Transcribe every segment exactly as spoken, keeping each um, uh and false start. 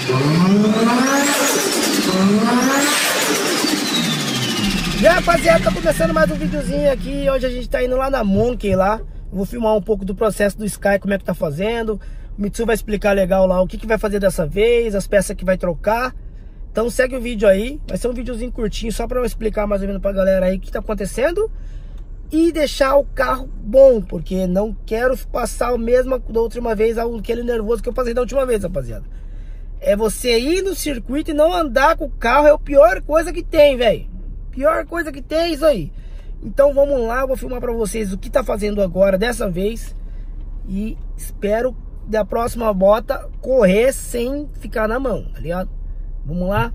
E aí, rapaziada, tá começando mais um videozinho aqui. Hoje a gente tá indo lá na Monkey lá. Vou filmar um pouco do processo do Sky, como é que tá fazendo. O Mitsu vai explicar legal lá o que que vai fazer dessa vez, as peças que vai trocar. Então segue o vídeo aí. Vai ser um videozinho curtinho, só pra eu explicar mais ou menos pra galera aí o que tá acontecendo. E deixar o carro bom, porque não quero passar o mesmo da última vez, aquele nervoso que eu passei da última vez, rapaziada. É você ir no circuito e não andar com o carro, é a pior coisa que tem, velho. Pior coisa que tem é isso aí. Então vamos lá, eu vou filmar pra vocês o que tá fazendo agora dessa vez. E espero da próxima bota correr sem ficar na mão, tá ligado? Vamos lá.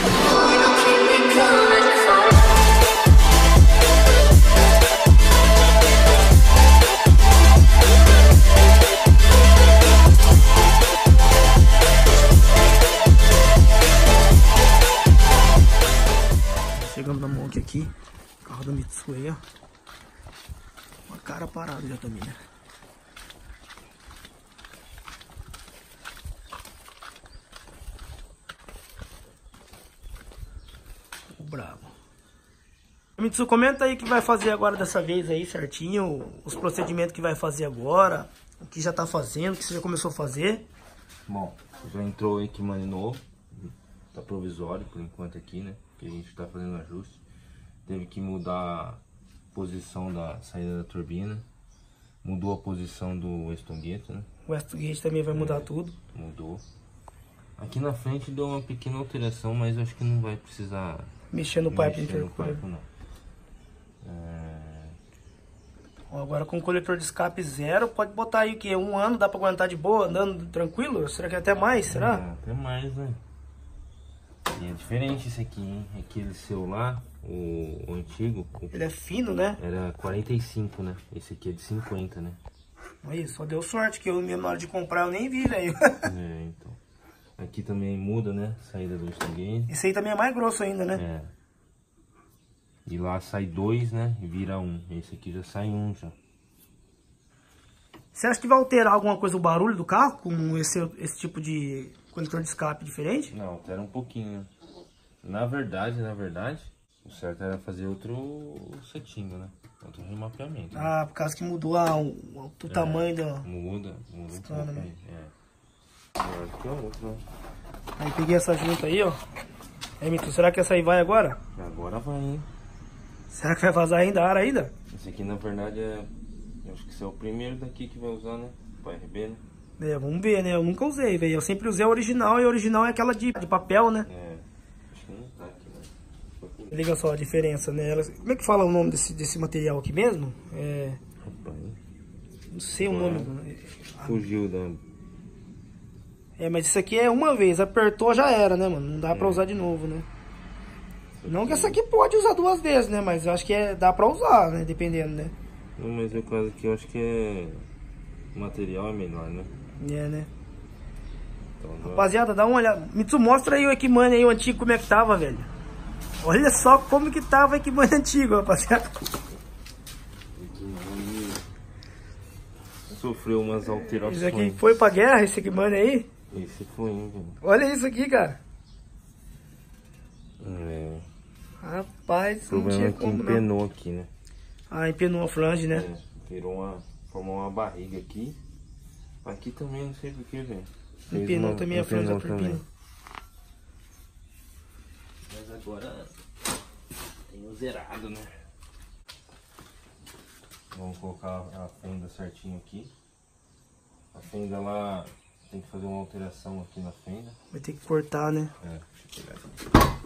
Chegamos na Monkey aqui, carro da Mitsu aí, ó. Uma cara parada já também, né? O bravo. Mitsu, comenta aí o que vai fazer agora dessa vez aí, certinho. Os procedimentos que vai fazer agora, o que já tá fazendo, o que você já começou a fazer. Bom, já entrou o Equimani novo, tá provisório por enquanto aqui, né? Que a gente está fazendo ajuste. Teve que mudar a posição da saída da turbina, mudou a posição do Westongate, né? O Westongate também vai mudar é, tudo. Mudou. Aqui na frente deu uma pequena alteração, mas eu acho que não vai precisar mexer no pipe mexer no intercooler. pipe, não. É... Ó, agora com o coletor de escape zero, pode botar aí o que? Um ano, dá para aguentar de boa, andando tranquilo? Será que é até mais? Será? É, até mais, né? E é diferente esse aqui, hein? Aquele seu lá, o, o antigo. Ele é fino, né? Era quarenta e cinco, né? Esse aqui é de cinquenta, né? Aí, só deu sorte que eu mesmo na hora de comprar eu nem vi, velho. É, então. Aqui também muda, né? Saída do Westongate. Esse aí também é mais grosso ainda, né? É. E lá sai dois, né? E vira um. Esse aqui já sai um já. Você acha que vai alterar alguma coisa o barulho do carro com esse, esse tipo de coletor de escape diferente? Não, altera um pouquinho. Na verdade, na verdade, o certo era fazer outro setinho, né? Outro remapeamento. Né? Ah, por causa que mudou a, o, o é, tamanho do... Muda, muda um pouco, né? É. Aqui é outro, né? Aí peguei essa junta aí, ó. Aí, Mito, será que essa aí vai agora? Agora vai, hein? Será que vai vazar ainda a ar ainda? Esse aqui, na verdade, é... Eu acho que esse é o primeiro daqui que vai usar, né? Para R B, né? É, vamos ver, né? Eu nunca usei, velho. Eu sempre usei a original e a original é aquela de, de papel, né? É. Acho que não tá aqui, né? Liga só a diferença, né? Ela, como é que fala o nome desse, desse material aqui mesmo? É... Rapaz. Não sei o nome. Fugiu da... É, mas isso aqui é uma vez. Apertou, já era, né, mano? Não dá é. pra usar de novo, né? Não que essa aqui pode usar duas vezes, né? Mas eu acho que é, dá pra usar, né? Dependendo, né? Não, mas no caso aqui eu acho que é... O material é melhor, né? É, né? Então, rapaziada, dá uma olhada. Mitsu, mostra aí o Equimani aí, o antigo, como é que tava, velho. Olha só como que tava o Equimani antigo, rapaziada. Equimani sofreu umas alterações. Esse aqui foi pra guerra, esse Equimani aí? Esse foi, hein, velho. Olha isso aqui, cara. É... Rapaz, o problema é que empenou aqui, né? Ah, empenou a flange, né? É, virou uma... Formou uma barriga aqui. Aqui também, não sei porquê, velho. Empenou uma, também a flange da turbina. Mas agora tem o zerado, né? Vamos colocar a fenda certinho aqui. A fenda lá tem que fazer uma alteração aqui na fenda. Vai ter que cortar, né? É, deixa eu pegar aqui.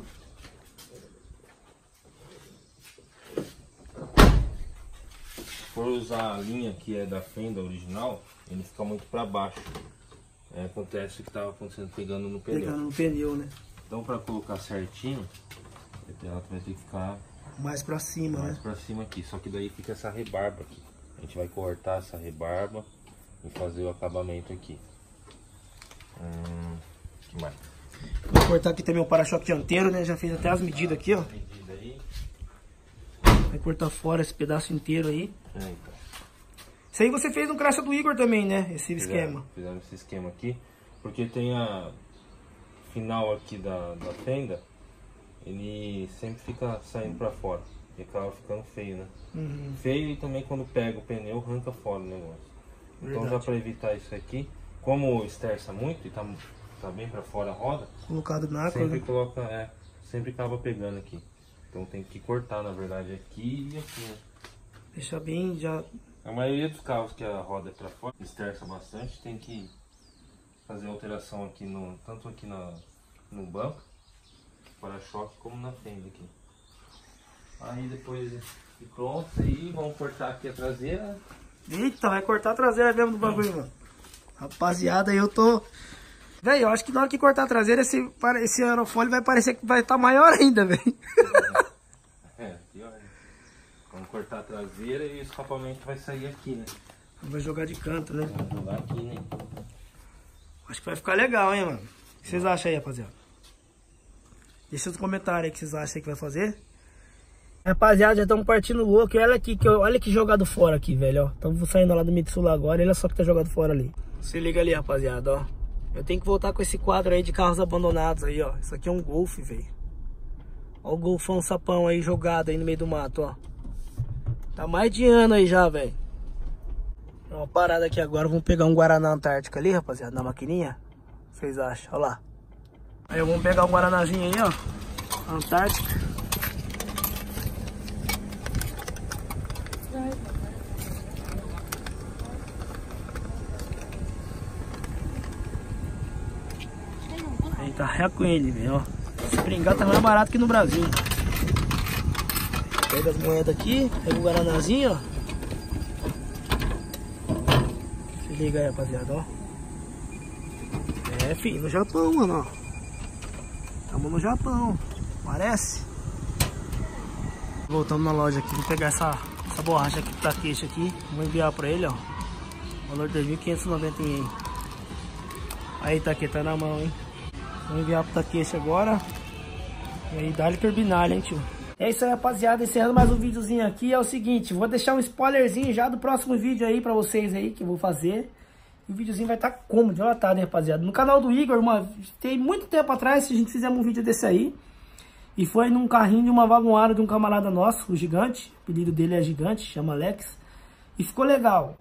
Se for usar a linha que é da fenda original, ele fica muito para baixo. É, acontece o que estava acontecendo pegando no pneu. Pegando no pneu, né? Então, para colocar certinho, ela vai ter que ficar mais para cima, mais né? para cima aqui. Só que daí fica essa rebarba aqui. A gente vai cortar essa rebarba e fazer o acabamento aqui. Hum, que mais? Vou cortar aqui também o para-choque dianteiro, né? Já fiz até as medidas aqui, ó. Medida aí. Vai cortar fora esse pedaço inteiro aí. É, então. Isso aí você fez no crash do Igor também, né? Esse esquema. Fizemos esse esquema aqui. Porque tem a... final aqui da, da fenda, ele sempre fica saindo pra fora. E acaba ficando feio, né? Uhum. Feio e também quando pega o pneu, arranca fora o negócio. Então Verdade. já para evitar isso aqui, como esterça muito e tá, tá bem para fora a roda, Colocado na sempre né? coloca, é, sempre acaba pegando aqui. Então tem que cortar, na verdade, aqui e aqui, né? Deixa bem já. A maioria dos carros que a roda é para fora, esterça bastante, tem que fazer alteração aqui no, tanto aqui na, no banco, para-choque, como na fenda aqui. Aí depois de pronto, aí vamos cortar aqui a traseira. Eita, vai cortar a traseira mesmo do bagulho, mano. Rapaziada, eu tô... Velho, eu acho que na hora que cortar a traseira, esse, esse aerofólio vai parecer que vai estar tá maior ainda, velho. É, pior, né? Vamos cortar a traseira e o escapamento vai sair aqui, né? Vai jogar de canto, né? Vamos jogar aqui, né? Acho que vai ficar legal, hein, mano. O que vocês acham aí, rapaziada? Deixa nos comentários aí o que vocês acham aí que vai fazer. Rapaziada, já estamos partindo louco. Olha aqui, que eu, olha que jogado fora aqui, velho, ó. Estamos saindo lá do Mitsubishi agora. Olha só que tá jogado fora ali. Se liga ali, rapaziada, ó. Eu tenho que voltar com esse quadro aí de carros abandonados aí, ó. Isso aqui é um Golf, velho. Ó o Golfão sapão aí jogado aí no meio do mato, ó. Tá mais de ano aí já, velho. Uma parada aqui agora. Vamos pegar um Guaraná Antártica ali, rapaziada, na maquininha. O que vocês acham? Olha lá. Aí vamos pegar um Guaranazinho aí, ó. Antártica. Aí tá ré com ele, velho, ó. Esse pringado tá mais barato que no Brasil. Pega as moedas aqui, pega o Guaranazinho, ó. Se liga aí, rapaziada, ó. É, filho, no Japão, mano, ó. Tamo no Japão, parece. Voltando na loja aqui, vou pegar essa, essa borracha aqui da queixa aqui. Vou enviar pra ele, ó. Valor dois mil quinhentos e noventa ienes. Aí, tá aqui, tá na mão, hein. Vou enviar pro Takeshi agora. E aí, dá-lhe turbinalha, hein, tio. É isso aí, rapaziada. Encerrando mais um videozinho aqui. É o seguinte, vou deixar um spoilerzinho já do próximo vídeo aí pra vocês aí, que eu vou fazer. E o videozinho vai estar tá como? Dilatado, hein, rapaziada. No canal do Igor, uma... tem muito tempo atrás, a gente fizemos um vídeo desse aí. E foi num carrinho de uma vagoada de um camarada nosso, o Gigante. O apelido dele é Gigante, chama Alex. E ficou legal.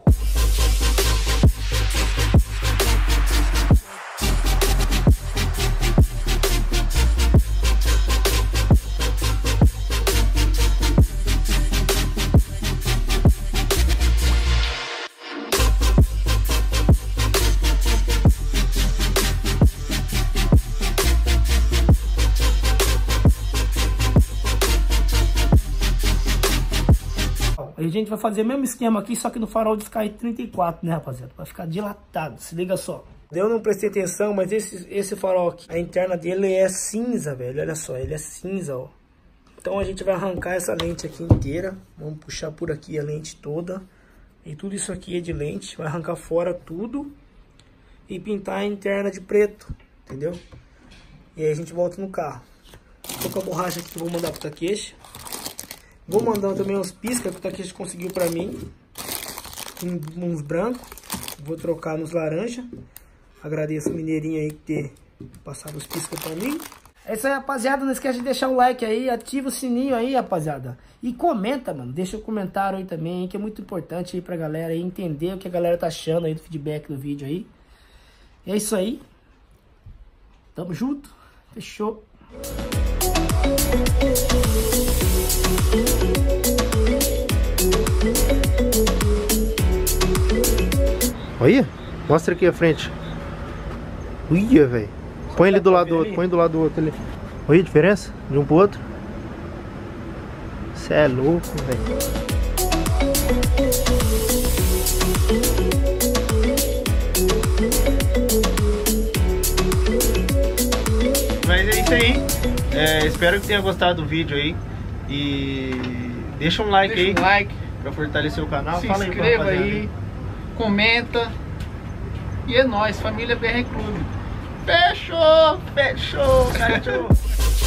A gente vai fazer o mesmo esquema aqui, só que no farol de Sky trinta e quatro, né, rapaziada? Vai ficar dilatado, se liga só. Eu não prestei atenção, mas esse, esse farol aqui, a interna dele é cinza, velho. Olha só, ele é cinza, ó. Então a gente vai arrancar essa lente aqui inteira. Vamos puxar por aqui a lente toda. E tudo isso aqui é de lente. Vai arrancar fora tudo. E pintar a interna de preto, entendeu? E aí a gente volta no carro. Tô com a borracha aqui que eu vou mandar pro Takeshi. Vou mandar também uns pisca que o Takeshi conseguiu pra mim. Uns brancos. Vou trocar nos laranja. Agradeço o mineirinho aí que ter passado os pisca pra mim. É isso aí, rapaziada. Não esquece de deixar o like aí. Ativa o sininho aí, rapaziada. E comenta, mano. Deixa o comentário aí também, que é muito importante aí pra galera aí entender o que a galera tá achando aí do feedback do vídeo aí. É isso aí. Tamo junto. Fechou. Olha, mostra aqui a frente. Uia, velho. Põe ele do lado do outro, põe do lado do outro ali. Olha a diferença de um pro outro. Cê é louco, velho. Mas é isso aí. É, espero que tenha gostado do vídeo aí. E deixa um like Deixa aí. um like. Pra fortalecer o canal. Se Fala inscreva aí, aí. Comenta. E é nóis, família B R Clube. Fechou! Fechou, cachorro.